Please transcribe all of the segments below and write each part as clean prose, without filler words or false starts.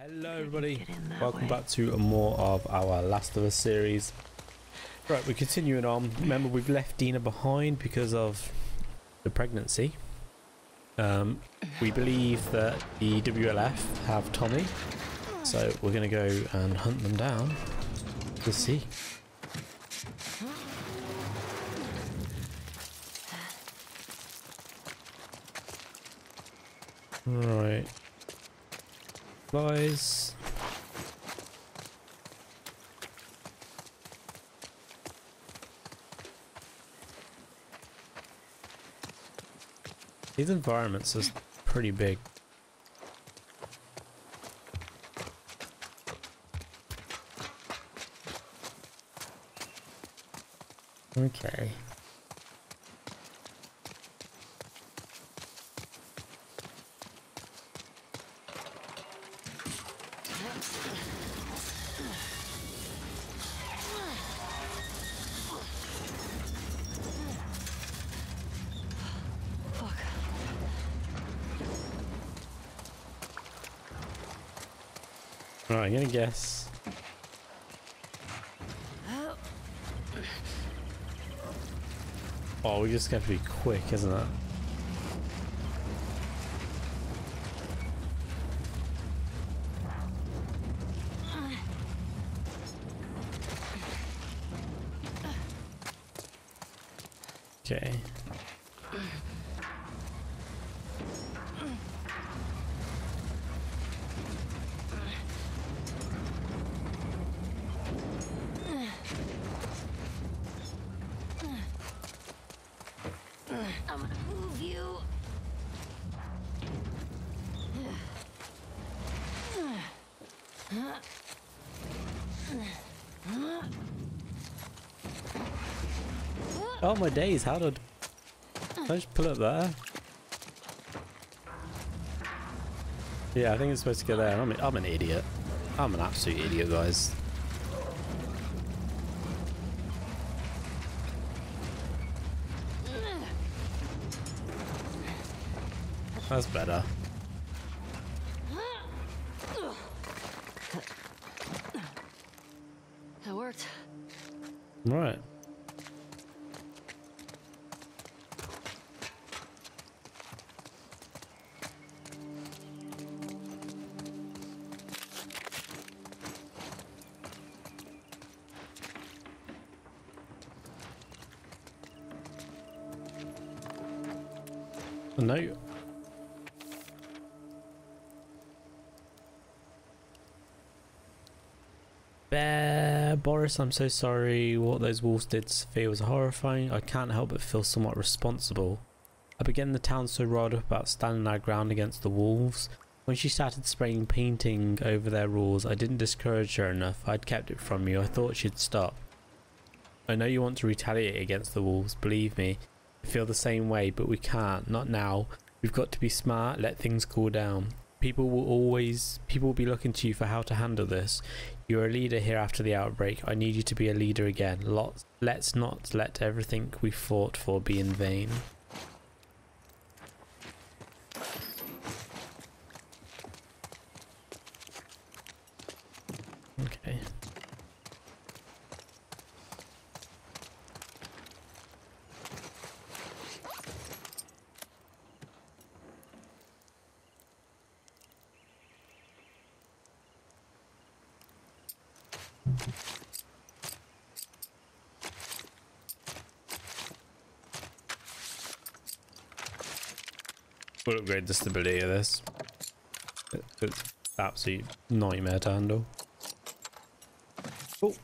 Hello everybody, welcome back to more of our Last of Us series. Right, we're continuing on. Remember, we've left Dina behind because of the pregnancy. We believe that the WLF have Tommy, so we're going to go and hunt them down to see. Right. Guys. These environments are pretty big. Okay. Right, I'm gonna guess. Oh, we just have to be quick, isn't it? Okay. I'm gonna move you. Oh my days, how did I just pull up there? Yeah, I think it's supposed to go there. I'm an idiot. I'm an absolute idiot, guys. That's better. That worked. Right. No. Bear, Boris, I'm so sorry. What those wolves did to Sophia was horrifying. I can't help but feel somewhat responsible. I began the town so riled up about standing our ground against the wolves. When she started spraying painting over their rules, I didn't discourage her enough. I'd kept it from you. I thought she'd stop. I know you want to retaliate against the wolves, believe me. I feel the same way, but we can't. Not now. We've got to be smart, let things cool down. People will be looking to you for how to handle this. You're a leader here after the outbreak. I need you to be a leader again. Let's not let everything we fought for be in vain. Okay. We'll upgrade the stability of this. It's absolute nightmare to handle. Oh.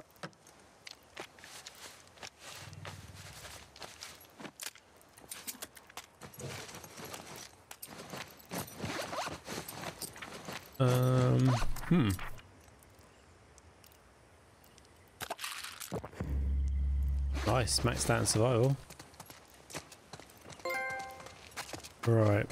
Nice, max out in survival. Right.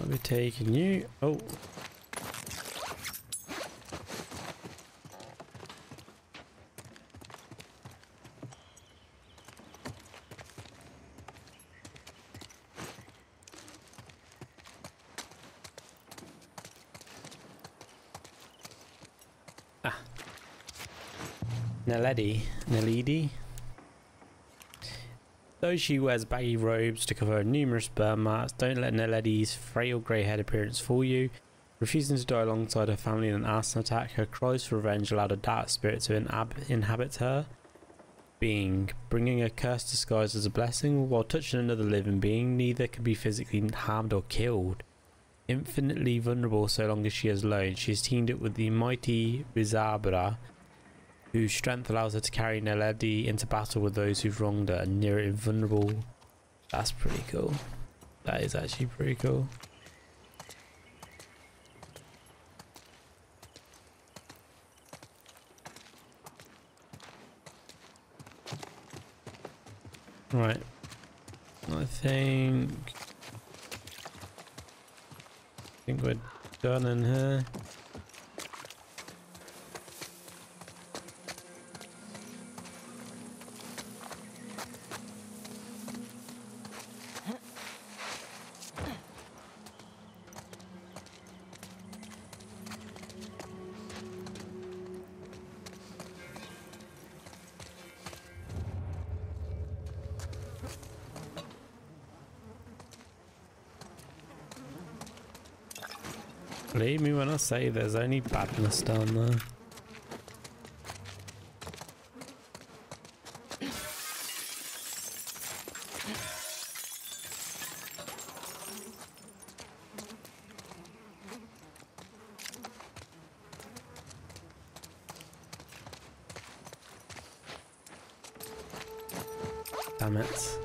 I'll be taking you. Oh. Nelledy. Though she wears baggy robes to cover her numerous burn marks, don't let Nelledy's frail grey-haired appearance fool you. Refusing to die alongside her family in an arson attack, her cries for revenge allowed a dark spirit to inhabit her being, bringing a curse disguised as a blessing. While touching another living being, neither can be physically harmed or killed. Infinitely vulnerable so long as she is alone, she is teamed up with the mighty Rizabra, whose strength allows her to carry Nelledy into battle with those who've wronged her, and near invulnerable. That's pretty cool. That is actually pretty cool. Right. I think we're done in here. Believe me when I say there's only badness down there. Damn it.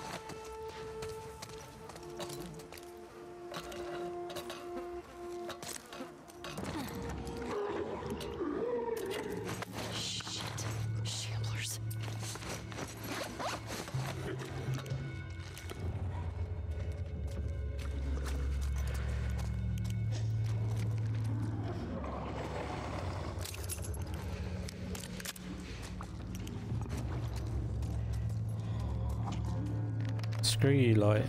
Screw you, light.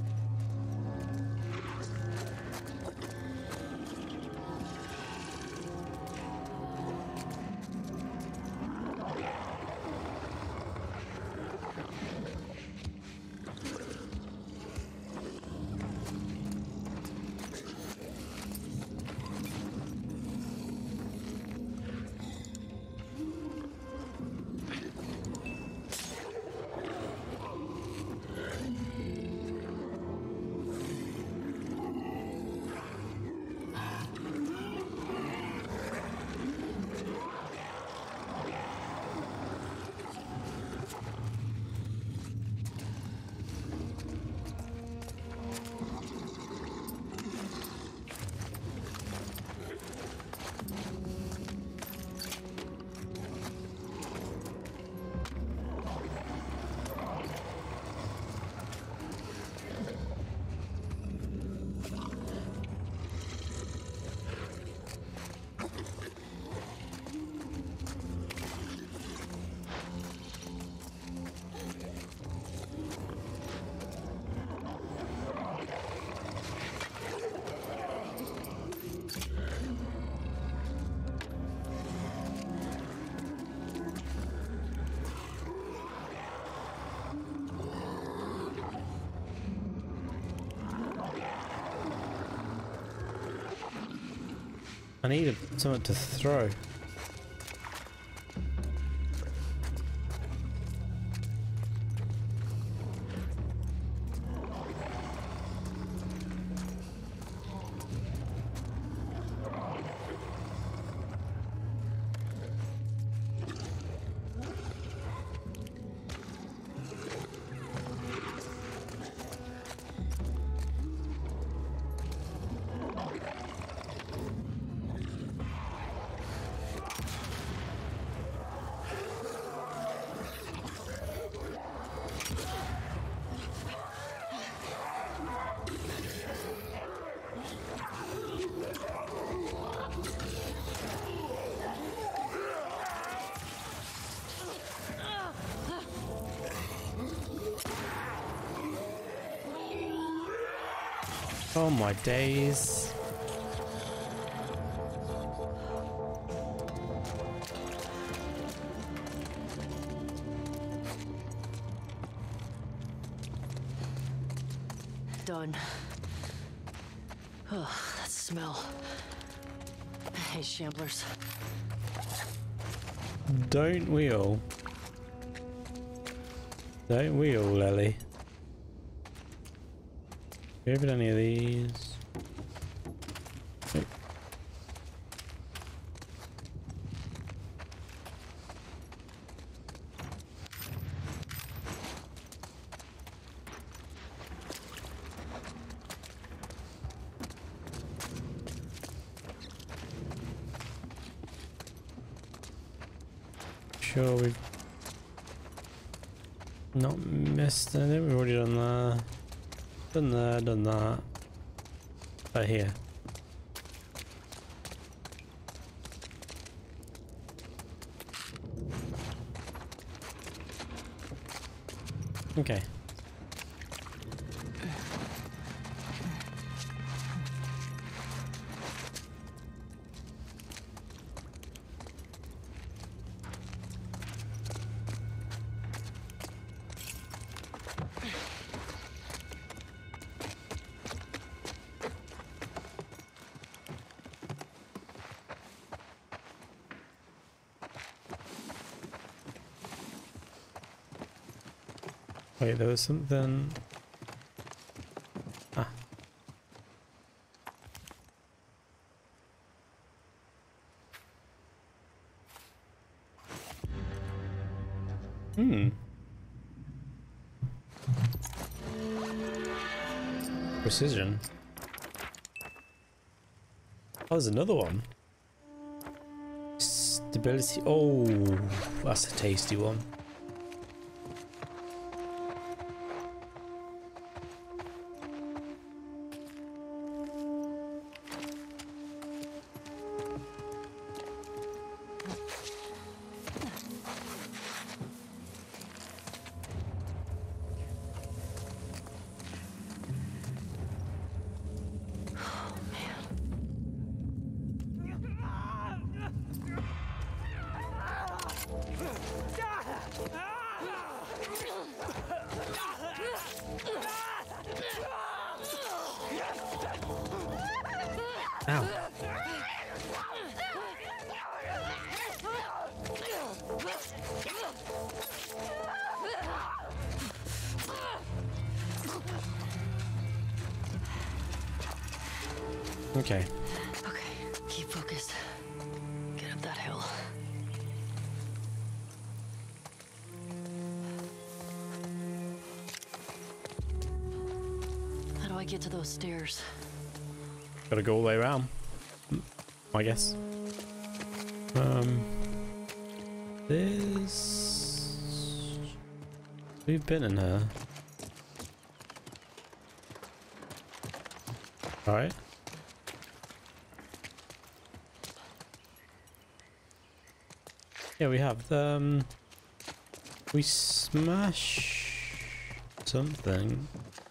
I need something to throw. Oh my days. Done. Oh, that smell. I hate shamblers. Don't we all? Don't we all, Ellie? Do you have any of these? Nope. Sure we've not missed anything. We've already done that. Done that. Right here. Okay. Wait, there was something. Ah. Precision. Oh, there's another one. Stability. Oh, that's a tasty one. Ow. Okay. Okay, keep focused. Get up that hill. How do I get to those stairs? Gotta go all the way around, I guess. This... We've been in here. Alright. Yeah, we have. We smash something.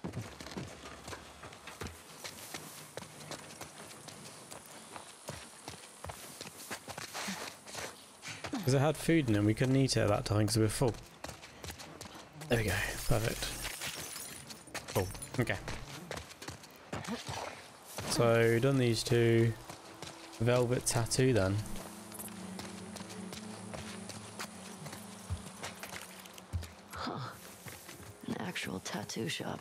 Because it had food in it, we couldn't eat it at that time because we were full. There we go, perfect. Cool, okay. So, done these two. Velvet tattoo then. Huh. An actual tattoo shop.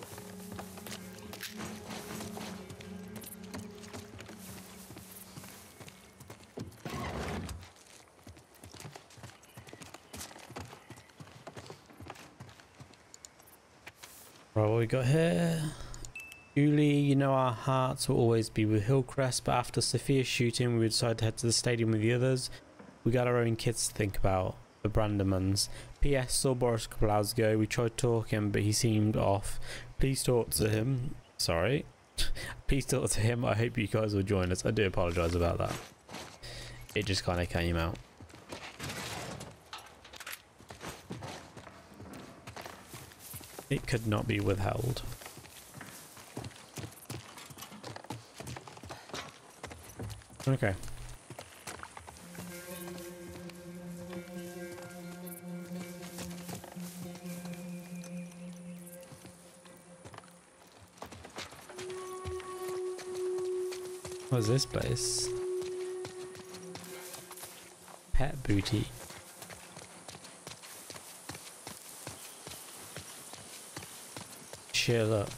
Right, what we got here? Julie, you know our hearts will always be with Hillcrest, but after Sophia's shooting, we decided to head to the stadium with the others. We got our own kids to think about, the Brandemans. P.S. Saw Boris a couple hours ago. We tried talking, but he seemed off. Please talk to him. Sorry. Please talk to him. I hope you guys will join us. I do apologise about that. It just kind of came out. It could not be withheld. Okay. What's this place? Pet booty. Chill up.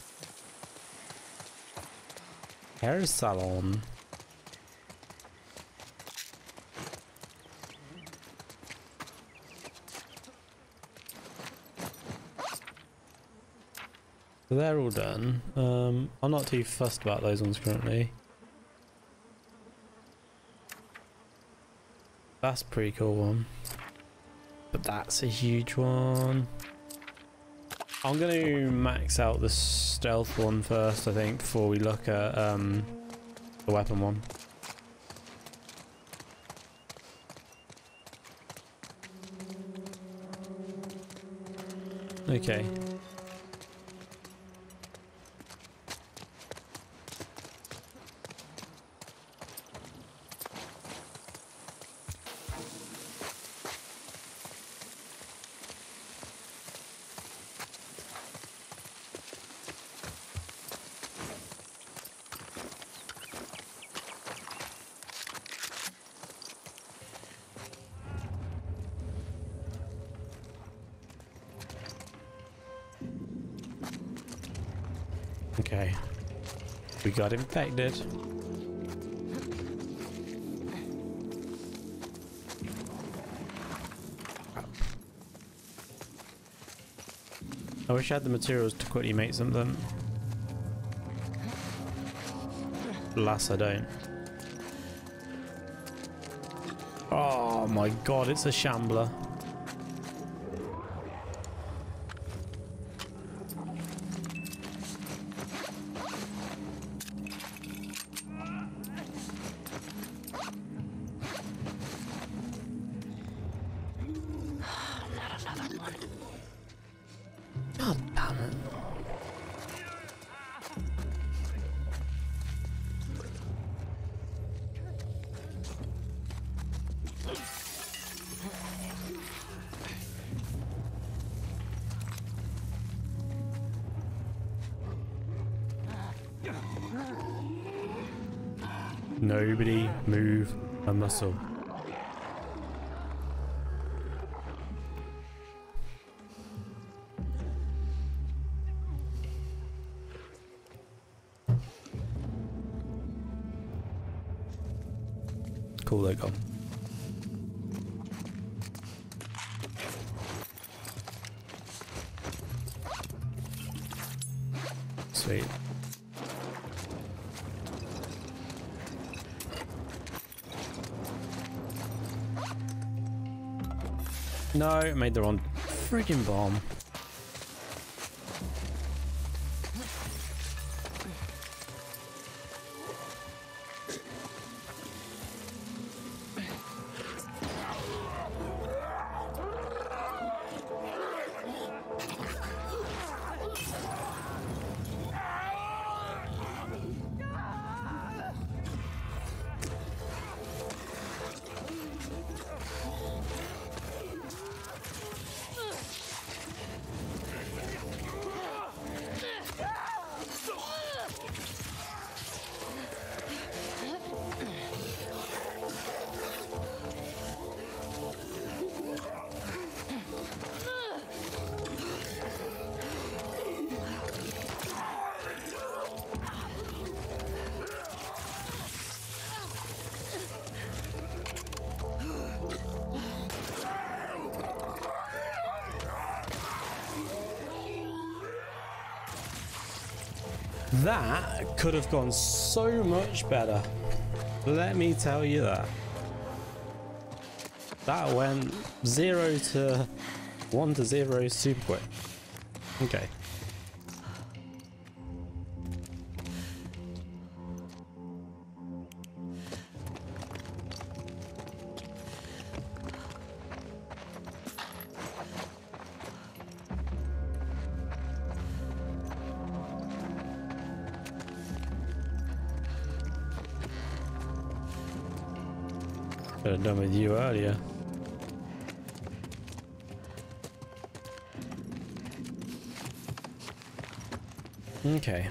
Hair salon. So they're all done. I'm not too fussed about those ones currently. That's a pretty cool one. But that's a huge one. I'm going to max out the stealth one first, I think, before we look at the weapon one. Okay. Okay. We got infected. I wish I had the materials to quickly make something. Alas, I don't. Oh my god, it's a shambler. God damn it. Nobody move a muscle. Cool, they're gone. Sweet. No, I made the wrong friggin' bomb. That could have gone so much better. Let me tell you that. That went 0 to 1 to 0 super quick. Okay. Could have done with you earlier. Okay.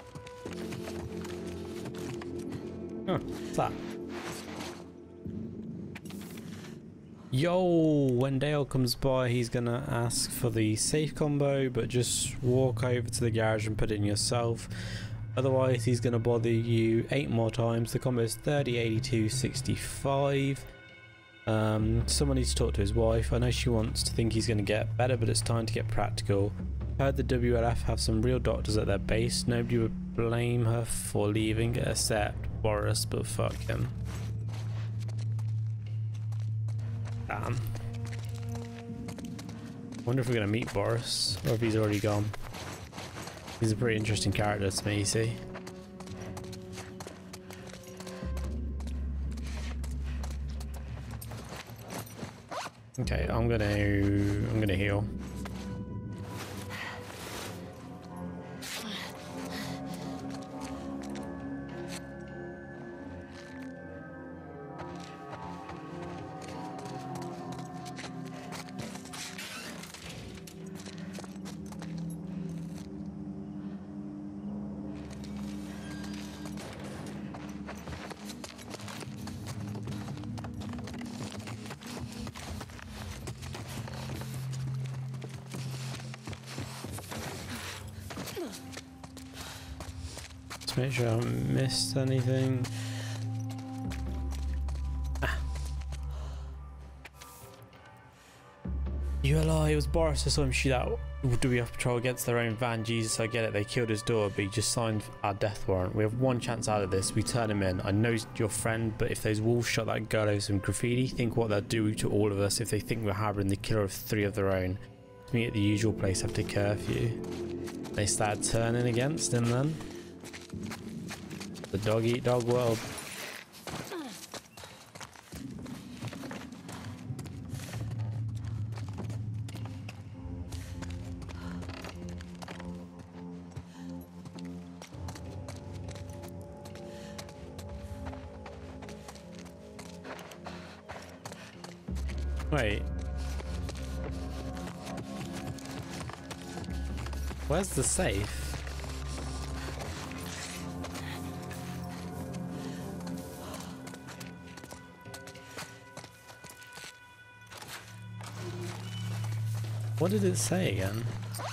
Oh, what's that? Yo, when Dale comes by, he's gonna ask for the safe combo, but just walk over to the garage and put it in yourself. Otherwise, he's gonna bother you 8 more times. The combo is 30, 82, 65. Someone needs to talk to his wife. I know she wants to think he's gonna get better, but it's time to get practical. Heard the WLF have some real doctors at their base. Nobody would blame her for leaving except Boris, but fuck him. Damn. Wonder if we're gonna meet Boris or if he's already gone. He's a pretty interesting character to me, you see. Okay, I'm gonna heal. Make sure I haven't missed anything. ULI, it was Boris. I saw him shoot out WF patrol against their own van. Jesus, I get it. They killed his daughter, but he just signed our death warrant. We have one chance out of this. We turn him in. I know he's your friend, but if those wolves shot that girl over some graffiti, think what they'll do to all of us if they think we're harboring the killer of 3 of their own. To meet at the usual place after curfew. They started turning against him then. The dog eat dog world. Wait. Where's the safe? What did it say again?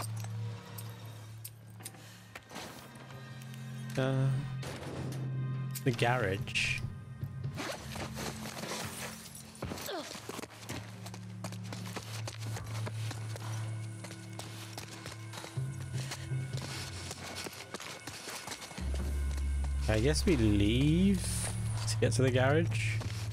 The garage. I guess we leave to get to the garage.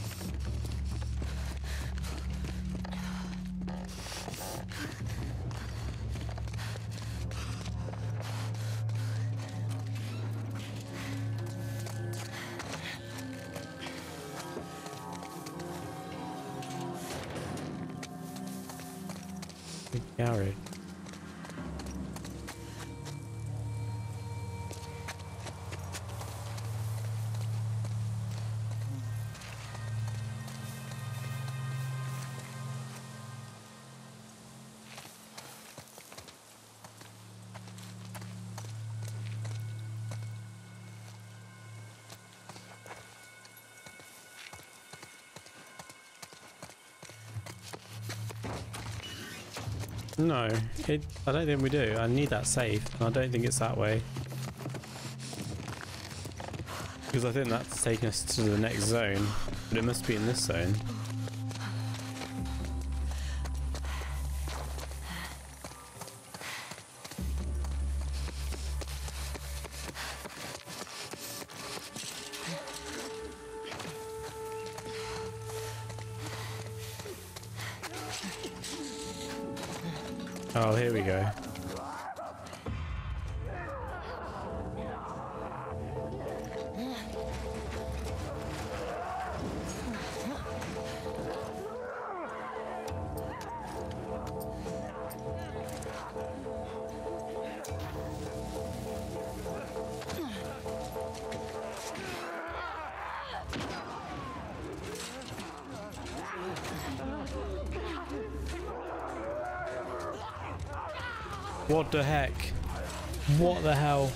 The garage. No, I don't think we do. I need that safe, and I don't think it's that way. Because I think that's taking us to the next zone, but it must be in this zone. Oh, here we go. What the heck? What the hell?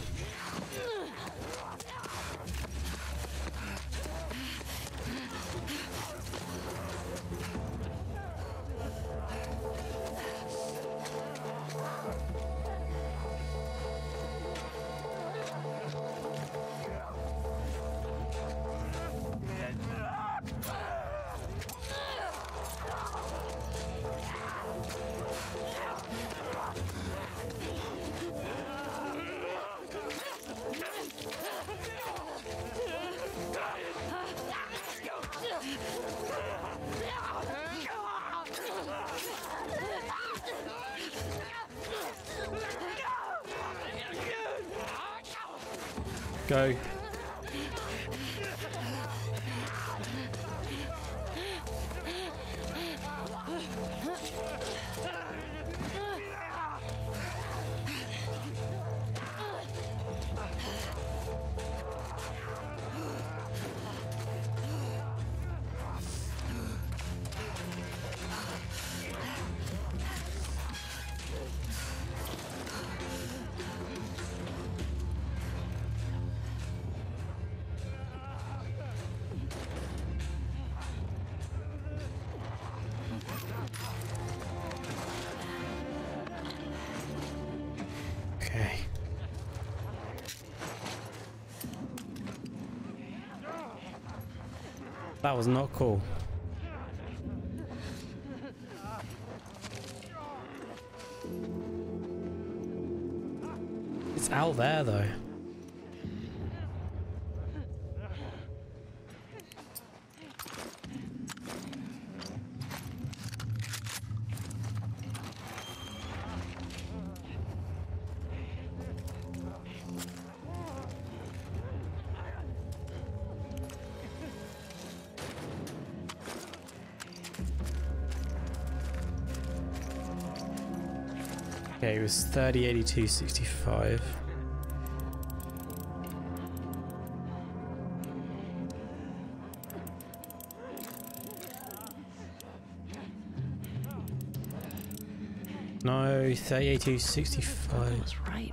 Go. Okay. That was not cool. It's out there though. Okay, it was 30, 82, 65. No, 30, 82, 65. That's right.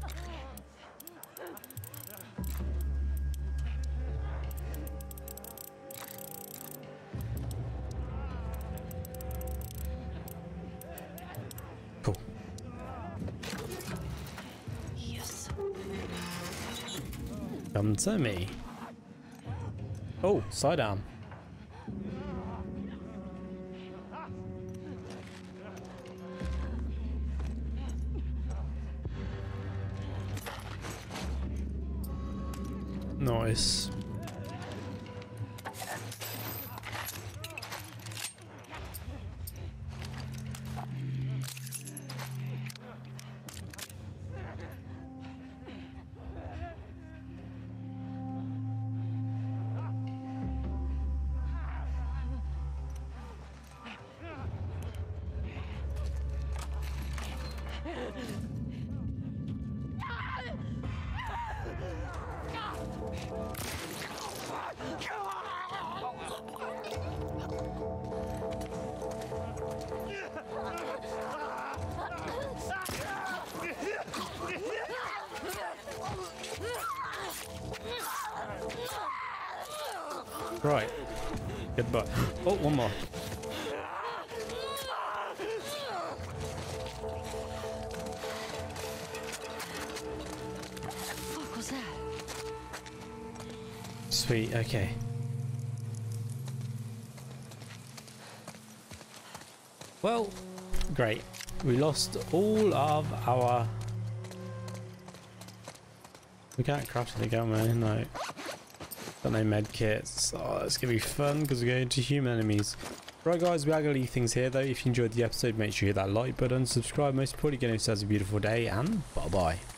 Cool. Yes. Come to me. Oh, sidearm. Nice. Right. Goodbye. Oh, one more. What was that? Sweet, okay. Well, great. We lost all of our... We can't craft anything, can we? No. Got no med kits. Oh, that's gonna be fun because we're going to human enemies. Right guys, we are going to leave things here though. If you enjoyed the episode, make sure you hit that like button, subscribe, most importantly, get yourselves a beautiful day, and bye bye.